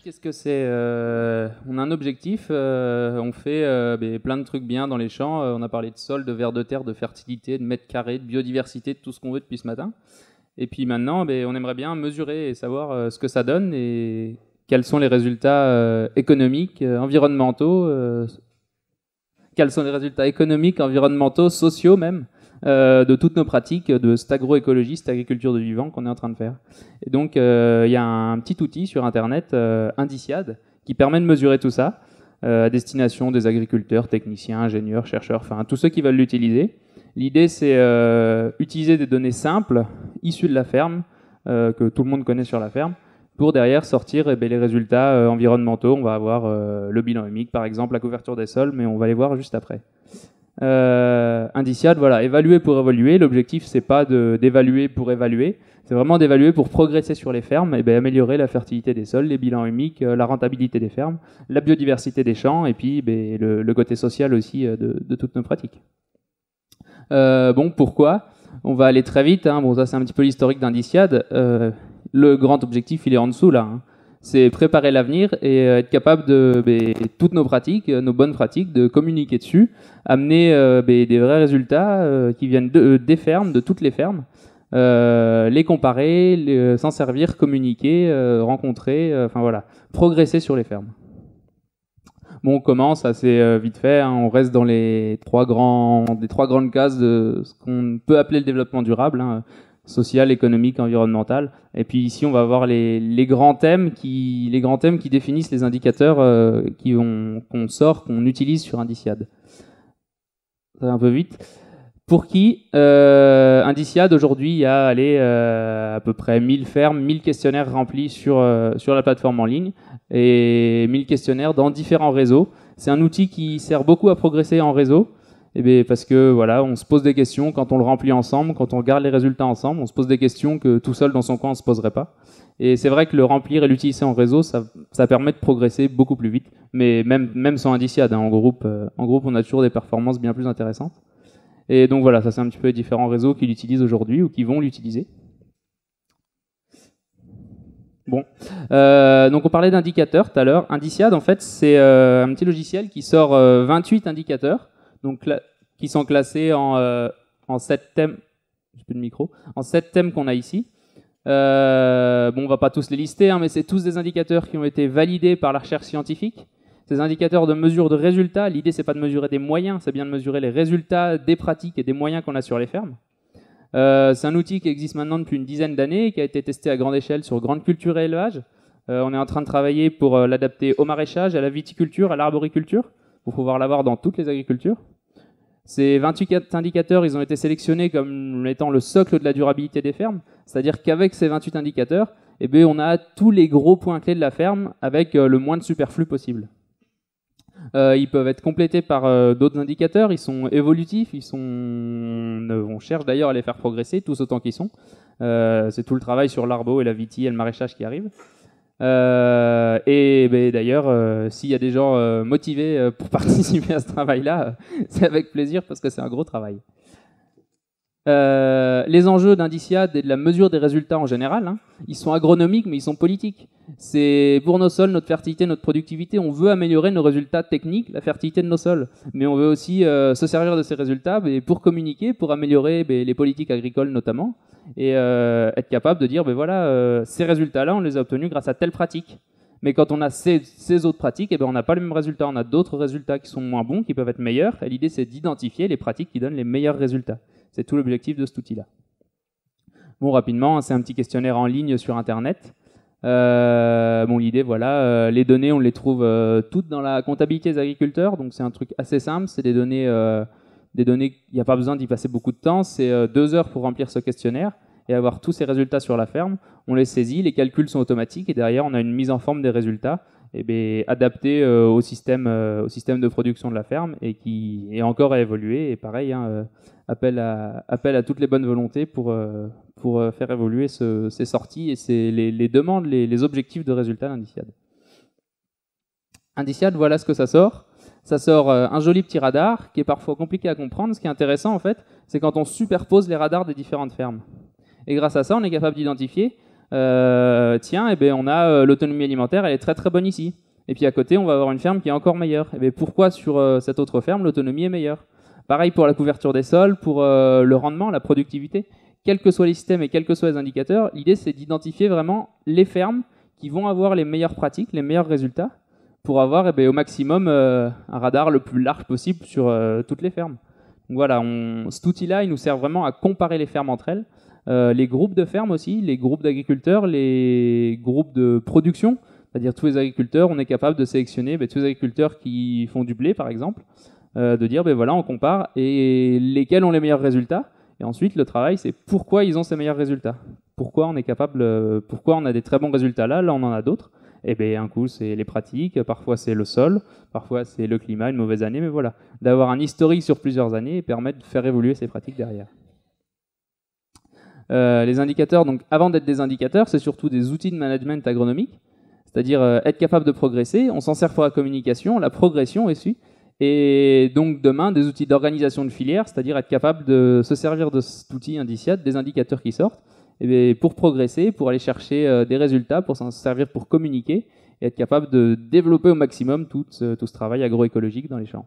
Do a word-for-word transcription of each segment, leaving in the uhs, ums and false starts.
qu'est-ce que c'est euh, On a un objectif, euh, on fait euh, ben, plein de trucs bien dans les champs. Euh, on a parlé de sol, de vers de terre, de fertilité, de mètres carrés, de biodiversité, de tout ce qu'on veut depuis ce matin. Et puis maintenant, ben, on aimerait bien mesurer et savoir euh, ce que ça donne et quels sont les résultats euh, économiques, euh, environnementaux, euh, quels sont les résultats économiques, environnementaux, sociaux même, euh, de toutes nos pratiques de cette agroécologie, cette agriculture de vivant qu'on est en train de faire. Et donc, il euh, y a un petit outil sur Internet, euh, Indiciad, qui permet de mesurer tout ça, euh, à destination des agriculteurs, techniciens, ingénieurs, chercheurs, enfin tous ceux qui veulent l'utiliser. L'idée, c'est euh, utiliser des données simples, issues de la ferme, euh, que tout le monde connaît sur la ferme, pour derrière sortir eh bien, les résultats euh, environnementaux. On va avoir euh, le bilan humique, par exemple, la couverture des sols, mais on va les voir juste après. Euh, Indiciad, voilà, évaluer pour évaluer. L'objectif, c'est pas de, d'évaluer pour évaluer, c'est vraiment d'évaluer pour progresser sur les fermes, et bien, améliorer la fertilité des sols, les bilans humiques, euh, la rentabilité des fermes, la biodiversité des champs, et puis ben, le, le côté social aussi euh, de, de toutes nos pratiques. Euh, bon, pourquoi ? On va aller très vite, hein. Bon, ça c'est un petit peu l'historique d'Indiciad. Euh, le grand objectif, il est en dessous là. Hein. C'est préparer l'avenir et être capable de ben, toutes nos pratiques, nos bonnes pratiques, de communiquer dessus, amener euh, ben, des vrais résultats euh, qui viennent de, des fermes, de toutes les fermes, euh, les comparer, les, s'en servir, communiquer, euh, rencontrer, euh, enfin voilà, progresser sur les fermes. Bon, on commence assez euh, vite fait, hein, on reste dans les trois grands, des trois grandes cases de ce qu'on peut appeler le développement durable, hein, social, économique, environnemental. Et puis ici, on va voir les, les grands thèmes qui, les grands thèmes qui définissent les indicateurs euh, qui ont, qu'on sort, qu'on utilise sur Indiciad. Ça va un peu vite. Pour qui euh, Indiciad, aujourd'hui, il y a allez, euh, à peu près mille fermes, mille questionnaires remplis sur, euh, sur la plateforme en ligne et mille questionnaires dans différents réseaux. C'est un outil qui sert beaucoup à progresser en réseau. Eh bien, parce que voilà, on se pose des questions quand on le remplit ensemble, quand on regarde les résultats ensemble, on se pose des questions que tout seul dans son coin on se poserait pas. Et c'est vrai que le remplir et l'utiliser en réseau, ça, ça permet de progresser beaucoup plus vite. Mais même, même sans Indiciad, hein, en groupe, euh, en groupe, on a toujours des performances bien plus intéressantes. Et donc voilà, ça c'est un petit peu les différents réseaux qui l'utilisent aujourd'hui ou qui vont l'utiliser. Bon, euh, donc on parlait d'indicateurs tout à l'heure. Indiciad, en fait, c'est euh, un petit logiciel qui sort euh, vingt-huit indicateurs. Donc, qui sont classés en, euh, en sept thèmes, j'ai plus de micro, en sept thèmes qu'on a ici. Euh, bon, on va pas tous les lister, hein, mais c'est tous des indicateurs qui ont été validés par la recherche scientifique. Ces indicateurs de mesure de résultats, l'idée c'est pas de mesurer des moyens, c'est bien de mesurer les résultats des pratiques et des moyens qu'on a sur les fermes. Euh, c'est un outil qui existe maintenant depuis une dizaine d'années, qui a été testé à grande échelle sur grande culture et élevage. Euh, on est en train de travailler pour euh, l'adapter au maraîchage, à la viticulture, à l'arboriculture, pour pouvoir l'avoir dans toutes les agricultures. Ces vingt-huit indicateurs, ils ont été sélectionnés comme étant le socle de la durabilité des fermes, c'est-à-dire qu'avec ces vingt-huit indicateurs, eh bien, on a tous les gros points clés de la ferme avec euh, le moins de superflu possible. Euh, ils peuvent être complétés par euh, d'autres indicateurs, ils sont évolutifs, ils sont... on cherche d'ailleurs à les faire progresser, tous autant qu'ils sont. Euh, c'est tout le travail sur l'arbo et la vitie et le maraîchage qui arrive. Euh, et ben, d'ailleurs, euh, s'il y a des gens euh, motivés euh, pour participer à ce travail-là, euh, c'est avec plaisir parce que c'est un gros travail. Euh, les enjeux d'Indiciad et de la mesure des résultats en général, hein, ils sont agronomiques mais ils sont politiques. C'est pour nos sols, notre fertilité, notre productivité, on veut améliorer nos résultats techniques, la fertilité de nos sols, mais on veut aussi euh, se servir de ces résultats mais pour communiquer, pour améliorer mais, les politiques agricoles notamment, et euh, être capable de dire ben voilà, euh, ces résultats-là on les a obtenus grâce à telle pratique. Mais quand on a ces, ces autres pratiques, eh ben, on n'a pas les mêmes résultats, on a d'autres résultats qui sont moins bons, qui peuvent être meilleurs, et l'idée c'est d'identifier les pratiques qui donnent les meilleurs résultats. C'est tout l'objectif de cet outil-là. Bon, rapidement, c'est un petit questionnaire en ligne sur Internet. Euh, bon, l'idée, voilà, euh, les données, on les trouve euh, toutes dans la comptabilité des agriculteurs, donc c'est un truc assez simple, c'est des données, euh, des données, il n'y a pas besoin d'y passer beaucoup de temps, c'est euh, deux heures pour remplir ce questionnaire et avoir tous ces résultats sur la ferme. On les saisit, les calculs sont automatiques et derrière, on a une mise en forme des résultats et bien, adaptée euh, au, système, euh, au système de production de la ferme et qui est encore à évoluer. Et pareil, hein, euh, appel, à, appel à toutes les bonnes volontés pour, euh, pour euh, faire évoluer ce, ces sorties et ces, les, les demandes, les, les objectifs de résultats d'Indiciad. Indiciad, voilà ce que ça sort. Ça sort euh, un joli petit radar qui est parfois compliqué à comprendre. Ce qui est intéressant, en fait, c'est quand on superpose les radars des différentes fermes. Et grâce à ça, on est capable d'identifier euh, tiens, eh ben, on a euh, l'autonomie alimentaire, elle est très très bonne ici. Et puis à côté, on va avoir une ferme qui est encore meilleure. Et bien, pourquoi sur euh, cette autre ferme, l'autonomie est meilleure? Pareil pour la couverture des sols, pour euh, le rendement, la productivité. Quels que soient les systèmes et quels que soient les indicateurs, l'idée c'est d'identifier vraiment les fermes qui vont avoir les meilleures pratiques, les meilleurs résultats, pour avoir eh bien, au maximum euh, un radar le plus large possible sur euh, toutes les fermes. Donc voilà, on, cet outil-là, il nous sert vraiment à comparer les fermes entre elles, euh, les groupes de fermes aussi, les groupes d'agriculteurs, les groupes de production, c'est-à-dire tous les agriculteurs, on est capable de sélectionner ben, tous les agriculteurs qui font du blé par exemple, euh, de dire ben voilà, on compare et lesquels ont les meilleurs résultats. Et ensuite, le travail, c'est pourquoi ils ont ces meilleurs résultats. Pourquoi on est capable, euh, pourquoi on a des très bons résultats là, là on en a d'autres. Et bien un coup, c'est les pratiques, parfois c'est le sol, parfois c'est le climat, une mauvaise année, mais voilà, d'avoir un historique sur plusieurs années permet de faire évoluer ces pratiques derrière. Euh, les indicateurs, donc avant d'être des indicateurs, c'est surtout des outils de management agronomique, c'est-à-dire euh, être capable de progresser. On s'en sert pour la communication, la progression aussi. Et donc demain, des outils d'organisation de filière, c'est-à-dire être capable de se servir de cet outil Indiciad, des indicateurs qui sortent, et bien pour progresser, pour aller chercher euh, des résultats, pour s'en servir pour communiquer, et être capable de développer au maximum tout ce, tout ce travail agroécologique dans les champs.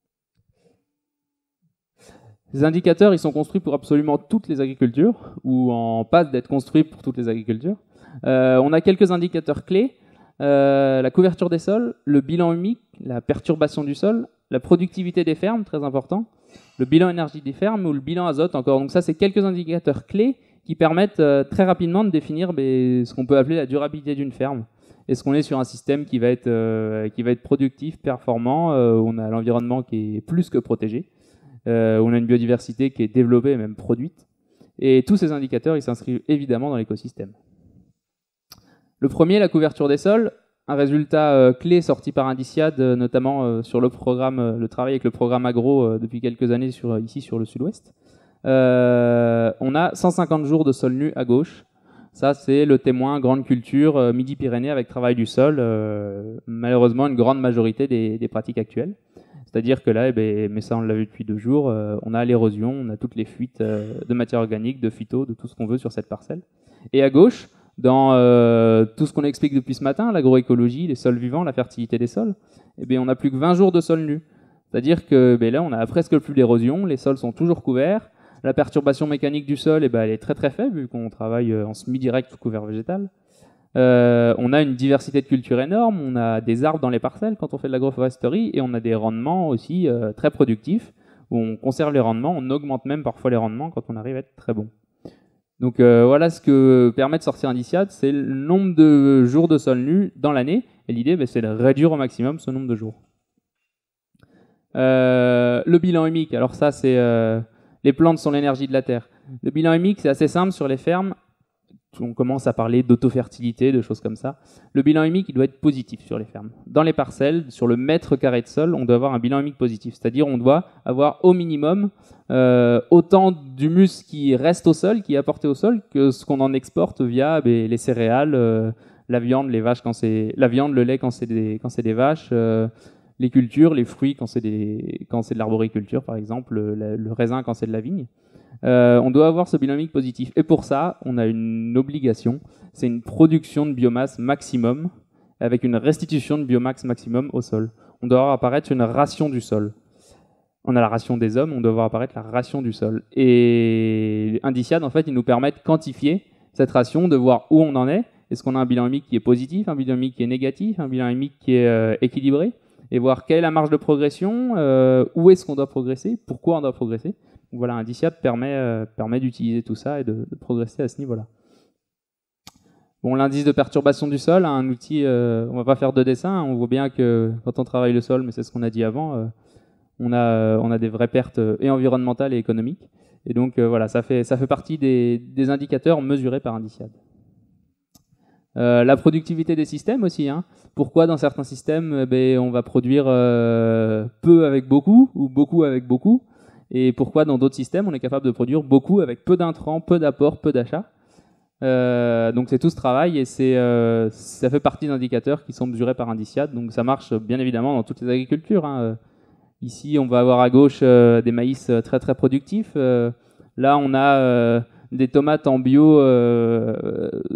Ces indicateurs, ils sont construits pour absolument toutes les agricultures, ou en passe d'être construits pour toutes les agricultures. Euh, on a quelques indicateurs clés. Euh, la couverture des sols, le bilan humique, la perturbation du sol, la productivité des fermes, très important, le bilan énergie des fermes ou le bilan azote encore. Donc ça, c'est quelques indicateurs clés qui permettent euh, très rapidement de définir ben, ce qu'on peut appeler la durabilité d'une ferme. Est-ce qu'on est sur un système qui va être, euh, qui va être productif, performant, euh, où on a l'environnement qui est plus que protégé, euh, où on a une biodiversité qui est développée et même produite. Et tous ces indicateurs, ils s'inscrivent évidemment dans l'écosystème. Le premier, la couverture des sols, un résultat euh, clé sorti par Indiciad, euh, notamment euh, sur le programme, euh, le travail avec le programme agro euh, depuis quelques années sur, ici sur le sud-ouest. Euh, on a cent cinquante jours de sol nu à gauche. Ça, c'est le témoin grande culture euh, Midi-Pyrénées avec travail du sol. Euh, malheureusement, une grande majorité des, des pratiques actuelles. C'est-à-dire que là, eh ben, mais ça on l'a vu depuis deux jours, euh, on a l'érosion, on a toutes les fuites euh, de matière organique, de phyto, de tout ce qu'on veut sur cette parcelle. Et à gauche, dans euh, tout ce qu'on explique depuis ce matin, l'agroécologie, les sols vivants, la fertilité des sols, eh bien, on n'a plus que vingt jours de sol nu. C'est-à-dire que ben là, on a presque plus d'érosion, les sols sont toujours couverts, la perturbation mécanique du sol, eh ben, elle est très très faible, vu qu'on travaille en semi-direct sous couvert végétal. Euh, on a une diversité de cultures énorme, on a des arbres dans les parcelles quand on fait de l'agroforesterie, et on a des rendements aussi euh, très productifs, où on conserve les rendements, on augmente même parfois les rendements quand on arrive à être très bon. Donc euh, voilà ce que permet de sortir Indiciad, c'est le nombre de jours de sol nu dans l'année, et l'idée ben, c'est de réduire au maximum ce nombre de jours. Euh, le bilan humique, alors ça c'est euh, les plantes sont l'énergie de la terre. Le bilan humique c'est assez simple sur les fermes, on commence à parler d'autofertilité, de choses comme ça. Le bilan humique il doit être positif sur les fermes. Dans les parcelles, sur le mètre carré de sol, on doit avoir un bilan humique positif, c'est-à-dire on doit avoir au minimum Euh, autant d'humus qui reste au sol, qui est apporté au sol, que ce qu'on en exporte via ben, les céréales, euh, la viande, les vaches quand c'est la viande, le lait quand c'est des quand c'est des vaches, euh, les cultures, les fruits quand c'est des quand c'est de l'arboriculture par exemple, le, le raisin quand c'est de la vigne. Euh, on doit avoir ce bilan humique positif. Et pour ça, on a une obligation, c'est une production de biomasse maximum avec une restitution de biomasse maximum au sol. On doit avoir apparaître une ration du sol. On a la ration des hommes, on doit voir apparaître la ration du sol. Et Indiciad, en fait, il nous permet de quantifier cette ration, de voir où on en est. Est-ce qu'on a un bilan humique qui est positif, un bilan humique qui est négatif, un bilan humique qui est euh, équilibré, et voir quelle est la marge de progression, euh, où est-ce qu'on doit progresser, pourquoi on doit progresser. Donc voilà, Indiciad permet, euh, permet d'utiliser tout ça et de, de progresser à ce niveau-là. Bon, l'indice de perturbation du sol, un outil, euh, on ne va pas faire de dessin, on voit bien que quand on travaille le sol, mais c'est ce qu'on a dit avant, euh, On a, on a des vraies pertes et environnementales et économiques. Et donc euh, voilà, ça fait, ça fait partie des, des indicateurs mesurés par Indiciad. Euh, la productivité des systèmes aussi. Hein. Pourquoi dans certains systèmes, eh ben, on va produire euh, peu avec beaucoup ou beaucoup avec beaucoup, et pourquoi dans d'autres systèmes, on est capable de produire beaucoup avec peu d'intrants, peu d'apports, peu d'achats. Euh, donc c'est tout ce travail et c'est, euh, ça fait partie d'indicateurs qui sont mesurés par Indiciad. Donc ça marche bien évidemment dans toutes les agricultures. Hein. Ici, on va avoir à gauche euh, des maïs très très productifs. Euh, là, on a euh, des tomates en bio, euh, en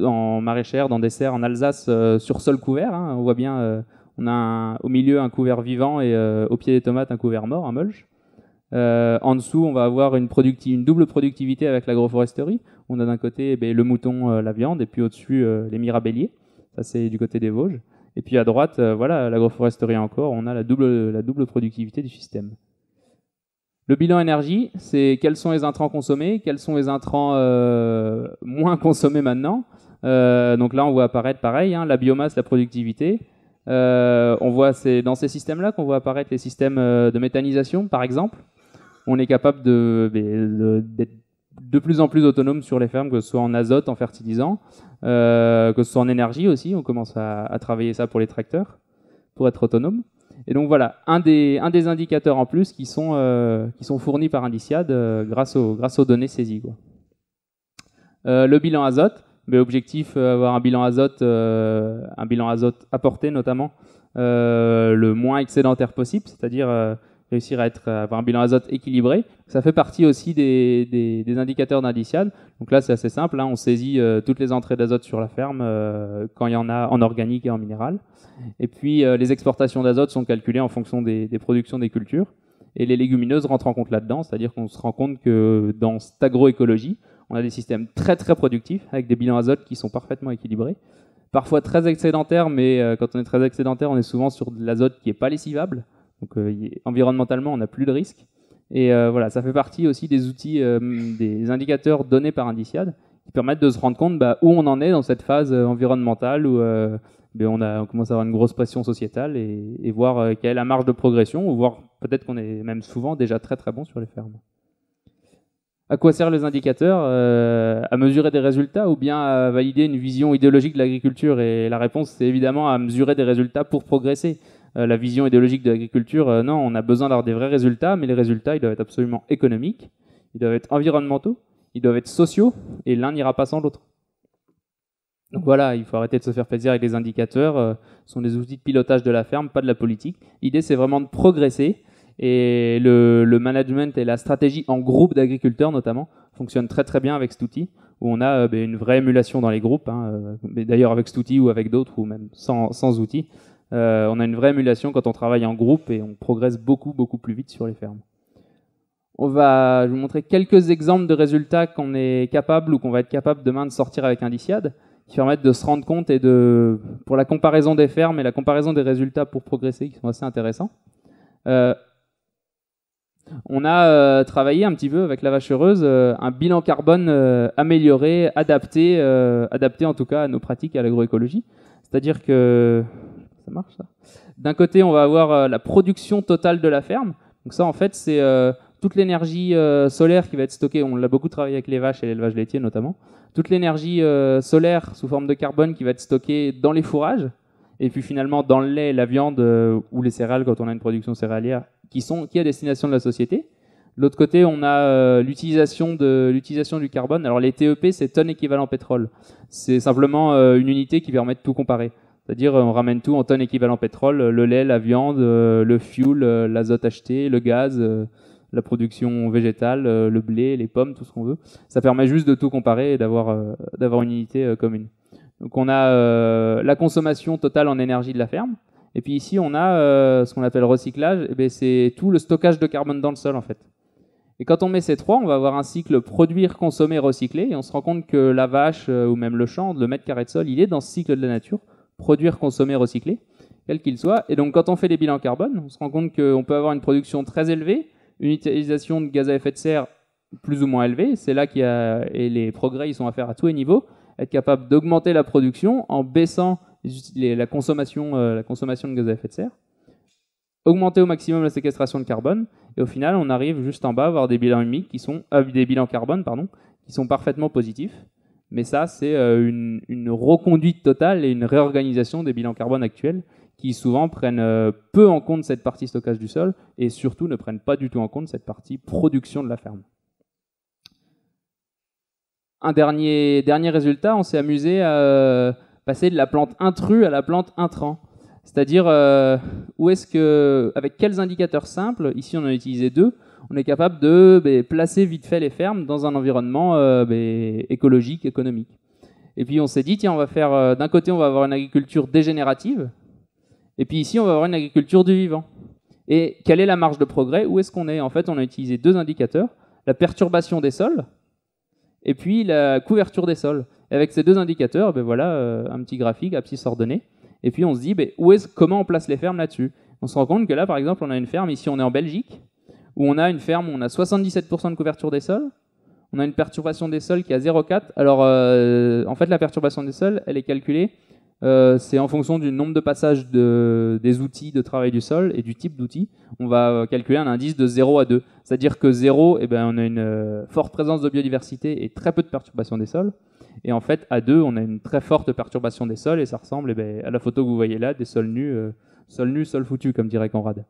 maraîchère, dans des serres en Alsace, euh, sur sol couvert. Hein. On voit bien, euh, on a un, au milieu un couvert vivant et euh, au pied des tomates un couvert mort, un mulch. Euh, en dessous, on va avoir une, une double productivité avec l'agroforesterie. On a d'un côté eh bien, le mouton, euh, la viande, et puis au-dessus euh, les mirabelliers. Ça, c'est du côté des Vosges. Et puis à droite, euh, voilà, l'agroforesterie encore. On a la double, la double productivité du système. Le bilan énergie, c'est quels sont les intrants consommés, quels sont les intrants euh, moins consommés maintenant. Euh, donc là, on voit apparaître pareil, hein, la biomasse, la productivité. Euh, on voit, c'est dans ces systèmes-là qu'on voit apparaître les systèmes de méthanisation, par exemple. On est capable de, de, d'être de plus en plus autonome sur les fermes, que ce soit en azote, en fertilisant, euh, que ce soit en énergie aussi. On commence à, à travailler ça pour les tracteurs, pour être autonome. Et donc voilà, un des, un des indicateurs en plus qui sont, euh, qui sont fournis par Indiciad euh, grâce, aux, grâce aux données saisies, quoi. Euh, le bilan azote, mais objectif euh, avoir un bilan azote, euh, un bilan azote apporté notamment euh, le moins excédentaire possible, c'est-à-dire euh, réussir à, être, à avoir un bilan azote équilibré. Ça fait partie aussi des, des, des indicateurs d'Indiciad. Donc là, c'est assez simple, hein, on saisit euh, toutes les entrées d'azote sur la ferme euh, quand il y en a en organique et en minéral. Et puis euh, les exportations d'azote sont calculées en fonction des, des productions des cultures. Et les légumineuses rentrent en compte là-dedans, c'est-à-dire qu'on se rend compte que dans cette agroécologie, on a des systèmes très très productifs avec des bilans azote qui sont parfaitement équilibrés. Parfois très excédentaires, mais euh, quand on est très excédentaire, on est souvent sur de l'azote qui n'est pas lessivable. Donc euh, environnementalement, on n'a plus de risque. Et euh, voilà, ça fait partie aussi des outils, euh, des indicateurs donnés par Indiciad qui permettent de se rendre compte bah, où on en est dans cette phase euh, environnementale où euh, ben, on, a, on commence à avoir une grosse pression sociétale et, et voir euh, quelle est la marge de progression ou voir peut-être qu'on est même souvent déjà très très bon sur les fermes. À quoi servent les indicateurs euh, à mesurer des résultats ou bien à valider une vision idéologique de l'agriculture? Et la réponse, c'est évidemment à mesurer des résultats pour progresser. Euh, la vision idéologique de l'agriculture, euh, non, on a besoin d'avoir des vrais résultats, mais les résultats, ils doivent être absolument économiques, ils doivent être environnementaux, ils doivent être sociaux, et l'un n'ira pas sans l'autre. Donc voilà, il faut arrêter de se faire plaisir avec les indicateurs. Euh, ce sont des outils de pilotage de la ferme, pas de la politique. L'idée, c'est vraiment de progresser. Et le, le management et la stratégie en groupe d'agriculteurs, notamment, fonctionnent très très bien avec cet outil, où on a euh, ben, une vraie émulation dans les groupes. Hein, euh, d'ailleurs, avec cet outil ou avec d'autres, ou même sans, sans outils, euh, on a une vraie émulation quand on travaille en groupe et on progresse beaucoup, beaucoup plus vite sur les fermes. On va, je vais vous montrer quelques exemples de résultats qu'on est capable ou qu'on va être capable demain de sortir avec Indiciad, qui permettent de se rendre compte et de, pour la comparaison des fermes et la comparaison des résultats pour progresser, qui sont assez intéressants. Euh, on a euh, travaillé un petit peu avec la vache heureuse, euh, un bilan carbone euh, amélioré, adapté, euh, adapté en tout cas à nos pratiques à l'agroécologie. C'est-à-dire que, ça marche ça. D'un côté, on va avoir euh, la production totale de la ferme. Donc ça, en fait, c'est euh, toute l'énergie euh, solaire qui va être stockée. On l'a beaucoup travaillé avec les vaches et l'élevage laitier notamment. Toute l'énergie euh, solaire sous forme de carbone qui va être stockée dans les fourrages, et puis finalement dans le lait, la viande euh, ou les céréales quand on a une production céréalière qui sont qui est à destination de la société. De l'autre côté, on a euh, l'utilisation de l'utilisation du carbone. Alors les T E P, c'est tonnes équivalent pétrole. C'est simplement euh, une unité qui permet de tout comparer. C'est-à-dire on ramène tout en tonnes équivalent pétrole, le lait, la viande, euh, le fuel, euh, l'azote acheté, le gaz, euh, la production végétale, euh, le blé, les pommes, tout ce qu'on veut. Ça permet juste de tout comparer et d'avoir euh, d'avoir une unité euh, commune. Donc on a euh, la consommation totale en énergie de la ferme. Et puis ici, on a euh, ce qu'on appelle recyclage. Et bien, c'est tout le stockage de carbone dans le sol, en fait. Et quand on met ces trois, on va avoir un cycle produire, consommer, recycler. Et on se rend compte que la vache euh, ou même le champ, le mètre carré de sol, il est dans ce cycle de la nature. Produire, consommer, recycler, quel qu'il soit. Et donc, quand on fait les bilans carbone, on se rend compte qu'on peut avoir une production très élevée, une utilisation de gaz à effet de serre plus ou moins élevée. C'est là qu'il y a, et les progrès, ils sont à faire à tous les niveaux. Être capable d'augmenter la production en baissant les, la, consommation, euh, la consommation de gaz à effet de serre, augmenter au maximum la séquestration de carbone, et au final, on arrive juste en bas à avoir des bilans humiques qui sont, euh, des bilans carbone, pardon, qui sont parfaitement positifs. Mais ça, c'est euh, une, une reconduite totale et une réorganisation des bilans carbone actuels qui souvent prennent euh, peu en compte cette partie stockage du sol et surtout ne prennent pas du tout en compte cette partie production de la ferme. Un dernier, dernier résultat, on s'est amusé à euh, passer de la plante intrus à la plante intrant. C'est-à-dire, euh, où est-ce que, avec quels indicateurs simples, ici on en a utilisé deux, on est capable de bah, placer vite fait les fermes dans un environnement euh, bah, écologique, économique. Et puis on s'est dit, tiens, on va faire, euh, d'un côté, on va avoir une agriculture dégénérative, et puis ici, on va avoir une agriculture du vivant. Et quelle est la marge de progrès? Où est-ce qu'on est? En fait, on a utilisé deux indicateurs, la perturbation des sols, et puis la couverture des sols. Et avec ces deux indicateurs, ben voilà, euh, un petit graphique, abscisse ordonnée, et puis on se dit, ben, où est comment on place les fermes là-dessus? On se rend compte que là, par exemple, on a une ferme, ici on est en Belgique, où on a une ferme où on a soixante-dix-sept pour cent de couverture des sols, on a une perturbation des sols qui est à zéro virgule quatre. Alors, euh, en fait, la perturbation des sols, elle est calculée, euh, c'est en fonction du nombre de passages de, des outils de travail du sol et du type d'outil. On va calculer un indice de zéro à deux. C'est-à-dire que zéro, eh ben, on a une euh, forte présence de biodiversité et très peu de perturbation des sols. Et en fait, à deux, on a une très forte perturbation des sols et ça ressemble eh ben, à la photo que vous voyez là, des sols nus, euh, sol nu, sol foutu, comme dirait Conrad.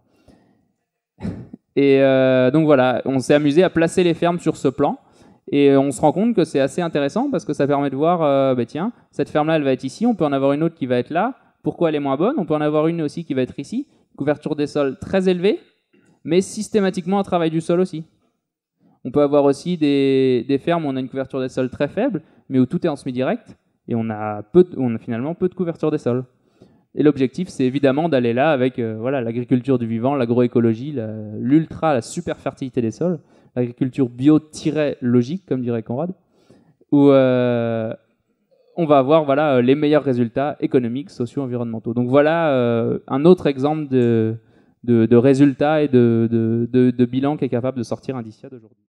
Et euh, donc voilà, on s'est amusé à placer les fermes sur ce plan. Et on se rend compte que c'est assez intéressant parce que ça permet de voir, euh, bah tiens, cette ferme-là, elle va être ici, on peut en avoir une autre qui va être là. Pourquoi elle est moins bonne? On peut en avoir une aussi qui va être ici. Couverture des sols très élevée, mais systématiquement un travail du sol aussi. On peut avoir aussi des, des fermes où on a une couverture des sols très faible, mais où tout est en semi-direct, et on a, peu de, on a finalement peu de couverture des sols. Et l'objectif, c'est évidemment d'aller là avec euh, voilà, l'agriculture du vivant, l'agroécologie, l'ultra, la, la super fertilité des sols, l'agriculture bio-logique, comme dirait Conrad, où euh, on va avoir voilà, les meilleurs résultats économiques, sociaux, environnementaux. Donc voilà euh, un autre exemple de, de, de résultats et de, de, de, de bilan qui est capable de sortir Indicia d'aujourd'hui.